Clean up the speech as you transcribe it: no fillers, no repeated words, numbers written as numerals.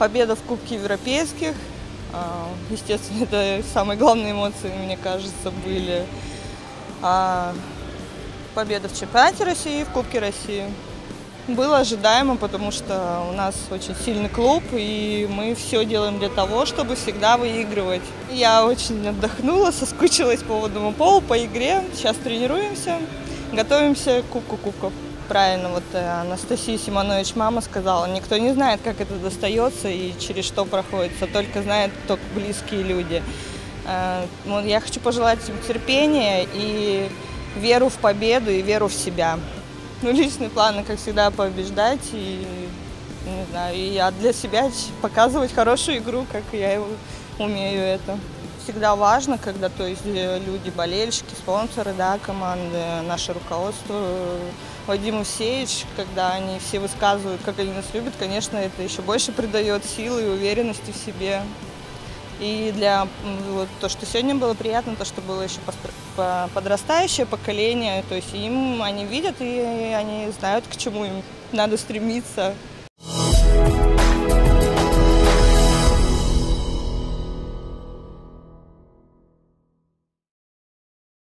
Победа в Кубке Европейских. Естественно, это самые главные эмоции, мне кажется, были. Победа в чемпионате России, в Кубке России. Было ожидаемо, потому что у нас очень сильный клуб, и мы все делаем для того, чтобы всегда выигрывать. Я очень отдохнула, соскучилась по водному полу, по игре. Сейчас тренируемся, готовимся к Кубку Кубков. Правильно, вот Анастасия Симонович, мама, сказала, никто не знает, как это достается и через что проходится, только знают только близкие люди. Я хочу пожелать им терпения и веру в победу и веру в себя. Личные планы, как всегда, побеждать и, не знаю, и для себя показывать хорошую игру, как я умею это. Всегда важно, когда люди, болельщики, спонсоры, да, команды, наше руководство, Вадим Евсеевич, когда они все высказывают, как они нас любят, конечно, это еще больше придает силы и уверенности в себе. И то, что сегодня было приятно, то, что было еще подрастающее поколение, то есть они видят и они знают, к чему им надо стремиться.